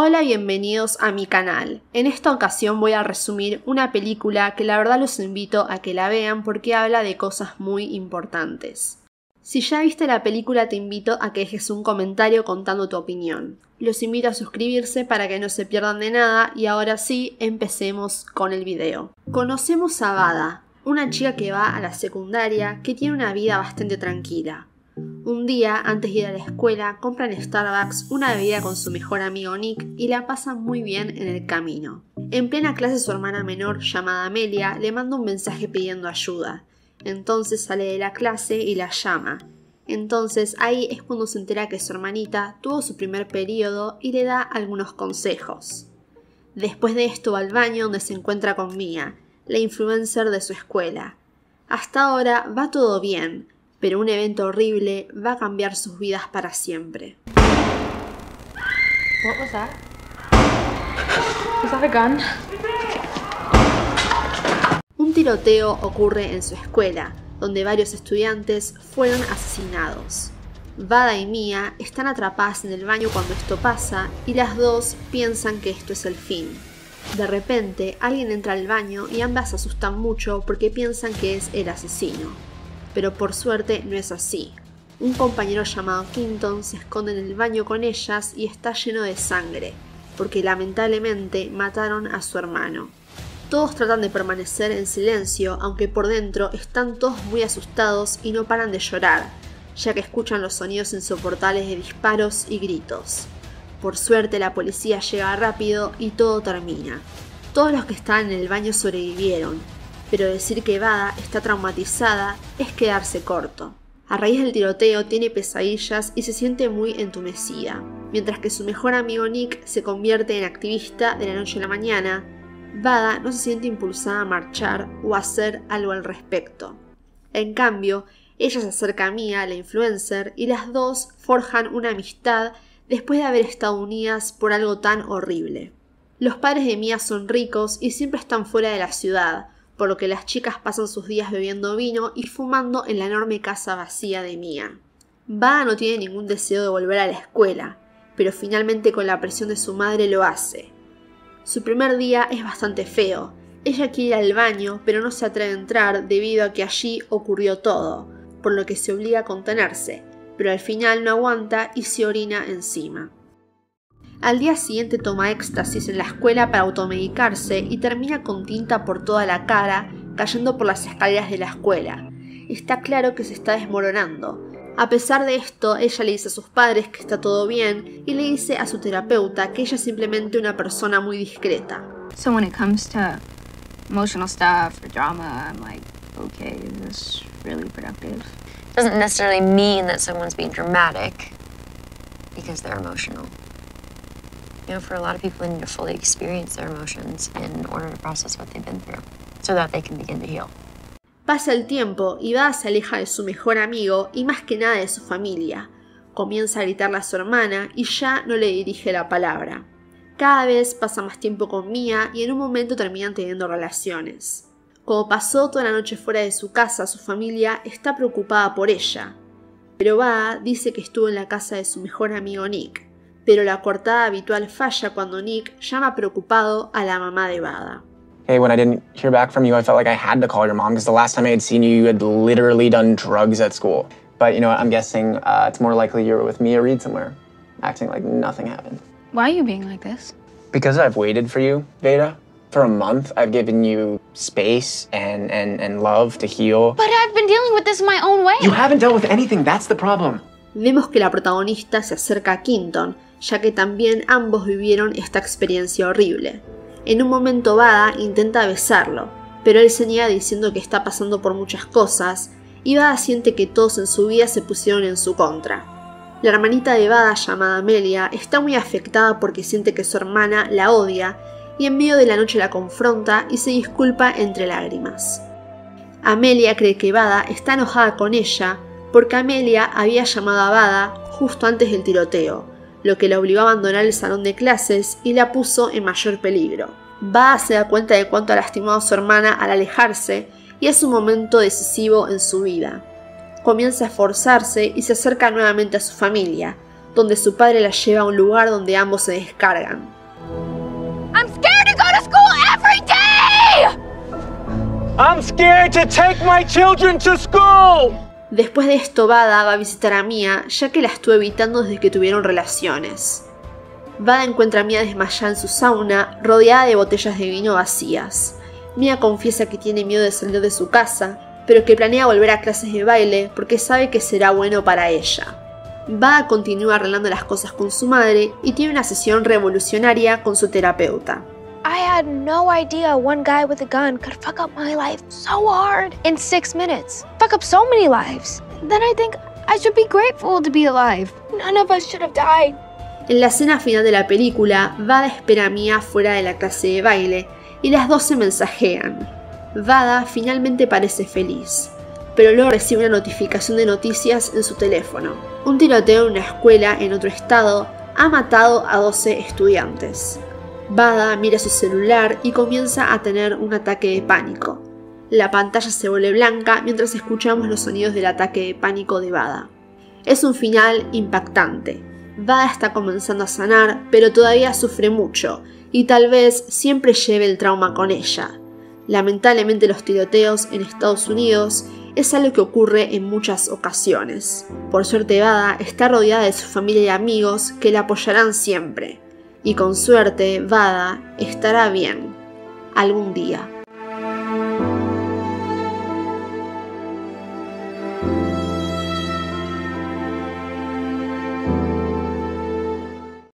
Hola, bienvenidos a mi canal. En esta ocasión voy a resumir una película que la verdad los invito a que la vean porque habla de cosas muy importantes. Si ya viste la película te invito a que dejes un comentario contando tu opinión. Los invito a suscribirse para que no se pierdan de nada y ahora sí, empecemos con el video. Conocemos a Vada, una chica que va a la secundaria que tiene una vida bastante tranquila. Un día, antes de ir a la escuela, compran en Starbucks una bebida con su mejor amigo Nick y la pasan muy bien en el camino. En plena clase su hermana menor, llamada Amelia, le manda un mensaje pidiendo ayuda. Entonces sale de la clase y la llama. Entonces ahí es cuando se entera que su hermanita tuvo su primer periodo y le da algunos consejos. Después de esto va al baño donde se encuentra con Mia, la influencer de su escuela. Hasta ahora va todo bien, pero un evento horrible va a cambiar sus vidas para siempre. What was that? Was that a gun? Un tiroteo ocurre en su escuela, donde varios estudiantes fueron asesinados. Vada y Mia están atrapadas en el baño cuando esto pasa y las dos piensan que esto es el fin. De repente, alguien entra al baño y ambas se asustan mucho porque piensan que es el asesino. Pero por suerte no es así. Un compañero llamado Quinton se esconde en el baño con ellas y está lleno de sangre, porque lamentablemente mataron a su hermano. Todos tratan de permanecer en silencio, aunque por dentro están todos muy asustados y no paran de llorar, ya que escuchan los sonidos insoportables de disparos y gritos. Por suerte la policía llega rápido y todo termina. Todos los que estaban en el baño sobrevivieron, pero decir que Vada está traumatizada es quedarse corto. A raíz del tiroteo tiene pesadillas y se siente muy entumecida. Mientras que su mejor amigo Nick se convierte en activista de la noche a la mañana, Vada no se siente impulsada a marchar o a hacer algo al respecto. En cambio, ella se acerca a Mia, la influencer, y las dos forjan una amistad después de haber estado unidas por algo tan horrible. Los padres de Mia son ricos y siempre están fuera de la ciudad, por lo que las chicas pasan sus días bebiendo vino y fumando en la enorme casa vacía de Mia. Vada no tiene ningún deseo de volver a la escuela, pero finalmente con la presión de su madre lo hace. Su primer día es bastante feo. Ella quiere ir al baño, pero no se atreve a entrar debido a que allí ocurrió todo, por lo que se obliga a contenerse, pero al final no aguanta y se orina encima. Al día siguiente toma éxtasis en la escuela para automedicarse y termina con tinta por toda la cara, cayendo por las escaleras de la escuela. Está claro que se está desmoronando. A pesar de esto, ella le dice a sus padres que está todo bien y le dice a su terapeuta que ella es simplemente una persona muy discreta. So when it comes to emotional stuff or drama, I'm like, okay, is this really productive? Doesn't necessarily mean that someone's being dramatic because they're emotional. You know, for a lot of people, they need to fully experience their emotions in order to process what they've been through, so that they can begin to heal. Pasa el tiempo y Vada se aleja de su mejor amigo y más que nada de su familia. Comienza a gritarle a su hermana y ya no le dirige la palabra. Cada vez pasa más tiempo con Mia y en un momento terminan teniendo relaciones. Como pasó toda la noche fuera de su casa, su familia está preocupada por ella. Pero Vada dice que estuvo en la casa de su mejor amigo Nick. Pero la coartada habitual falla cuando Nick llama preocupado a la mamá de Vada. Hey, when I didn't hear back from you, I felt like I had to call your mom because the last time I had seen you, you had literally done drugs at school. But you know what, I'm guessing it's more likely you were with Mia Reed somewhere, acting like nothing happened. Why are you being like this? Because I've waited for you, Veda. For a month, I've given you space and love to heal. But I've been dealing with this my own way. You haven't dealt with anything, that's the problem. Vemos que la protagonista se acerca a Quinton, ya que también ambos vivieron esta experiencia horrible. En un momento Vada intenta besarlo, pero él se niega diciendo que está pasando por muchas cosas, y Vada siente que todos en su vida se pusieron en su contra. La hermanita de Vada, llamada Amelia, está muy afectada porque siente que su hermana la odia, y en medio de la noche la confronta y se disculpa entre lágrimas. Amelia cree que Vada está enojada con ella porque Amelia había llamado a Vada justo antes del tiroteo, lo que la obligó a abandonar el salón de clases y la puso en mayor peligro. Vada se da cuenta de cuánto ha lastimado a su hermana al alejarse y es un momento decisivo en su vida. Comienza a esforzarse y se acerca nuevamente a su familia, donde su padre la lleva a un lugar donde ambos se descargan. I'm scared to go to school every day! I'm scared to take my children to school! Después de esto, Vada va a visitar a Mia, ya que la estuvo evitando desde que tuvieron relaciones. Vada encuentra a Mia desmayada en su sauna, rodeada de botellas de vino vacías. Mia confiesa que tiene miedo de salir de su casa, pero que planea volver a clases de baile porque sabe que será bueno para ella. Vada continúa arreglando las cosas con su madre y tiene una sesión revolucionaria con su terapeuta. I had no idea one guy with a gun could fuck up my life so hard in 6 minutes. Fuck up so many lives. Then I think I should be grateful to be alive. None of us should have died. En la escena final de la película, Vada espera a Mia fuera de la clase de baile y las dos se mensajean. Vada finalmente parece feliz, pero luego recibe una notificación de noticias en su teléfono. Un tiroteo en una escuela en otro estado ha matado a 12 estudiantes. Vada mira su celular y comienza a tener un ataque de pánico. La pantalla se vuelve blanca mientras escuchamos los sonidos del ataque de pánico de Vada. Es un final impactante. Vada está comenzando a sanar, pero todavía sufre mucho, y tal vez siempre lleve el trauma con ella. Lamentablemente los tiroteos en Estados Unidos es algo que ocurre en muchas ocasiones. Por suerte Vada está rodeada de su familia y amigos que la apoyarán siempre. Y con suerte Vada estará bien algún día.